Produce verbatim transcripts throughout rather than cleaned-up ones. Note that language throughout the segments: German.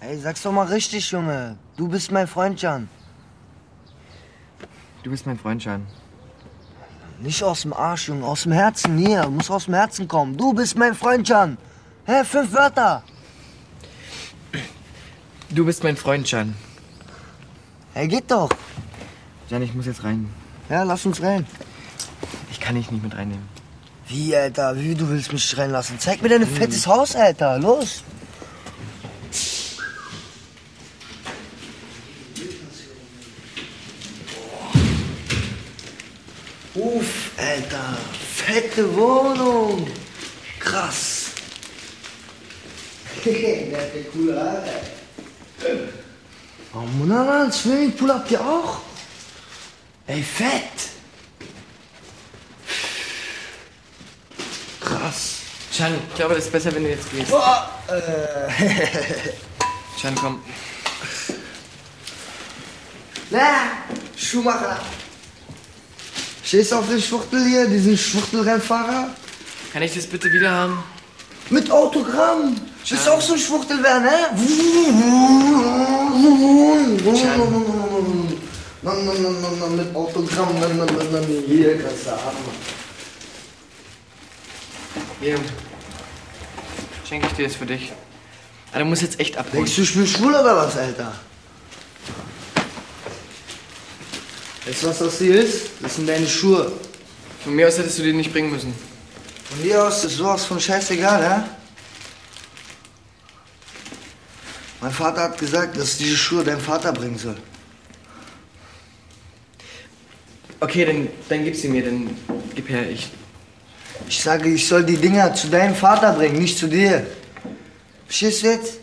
Ey, sag's doch mal richtig, Junge. Du bist mein Freund, Jan. Du bist mein Freund, Jan. Nicht aus dem Arsch, Junge, aus dem Herzen hier. Muss aus dem Herzen kommen. Du bist mein Freund, Jan. Hä, fünf Wörter. Du bist mein Freund, Jan. Hey, geht doch. Jan, ich muss jetzt rein. Ja, lass uns rein. Ich kann dich nicht mit reinnehmen. Wie, Alter? Wie, du willst mich reinlassen? Zeig mir dein hm. fettes Haus, Alter. Los. Uff, Alter. Fette Wohnung. Krass. Der hat ja coole Haare. Oh Mann, Swimmingpool habt ihr auch? Ey, fett. Krass. Jan, ich glaube, das ist besser, wenn du jetzt gehst. Oh, äh. Jan, komm. Na, Schuhmacher. Stehst du auf den Schwuchtel hier, diesen Schwuchtelrennfahrer? Kann ich das bitte wieder haben? Mit Autogramm. Willst du auch so ein Schwuchtel werden, hä? Mit Autogramm. Hier kannst du haben. Hier. Schenke ich dir das für dich. Aber du musst jetzt echt abholen. Denkst du, ich bin schwul oder was, Alter? Weißt du, was das hier ist? Das sind deine Schuhe. Von mir aus hättest du die nicht bringen müssen. Von dir aus ist sowas von scheißegal, hä? Mein Vater hat gesagt, dass diese Schuhe dein Vater bringen soll. Okay, dann, dann gib sie mir, dann gib her, ich... Ich sage, ich soll die Dinger zu deinem Vater bringen, nicht zu dir. Verstehst du jetzt?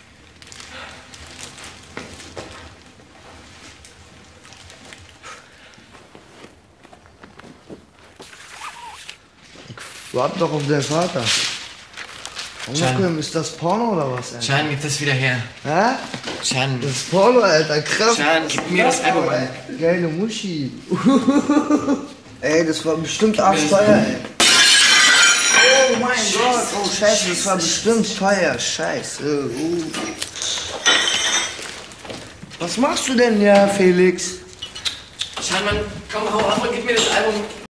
Warte doch auf deinen Vater. Jan. Ist das Porno oder was, Alter? Jan, gib das wieder her. Hä? Jan. Das ist Porno, Alter. Krass. Jan, gib mir das Album, Alter. Geile Muschi. Ey, das war bestimmt arschteuer, ey. Oh mein Scheiße. Gott. Oh, Scheiße, das war bestimmt teuer. Scheiße. Uh. Was machst du denn, ja, Felix? Jan, Mann, komm, hau ab und gib mir das Album.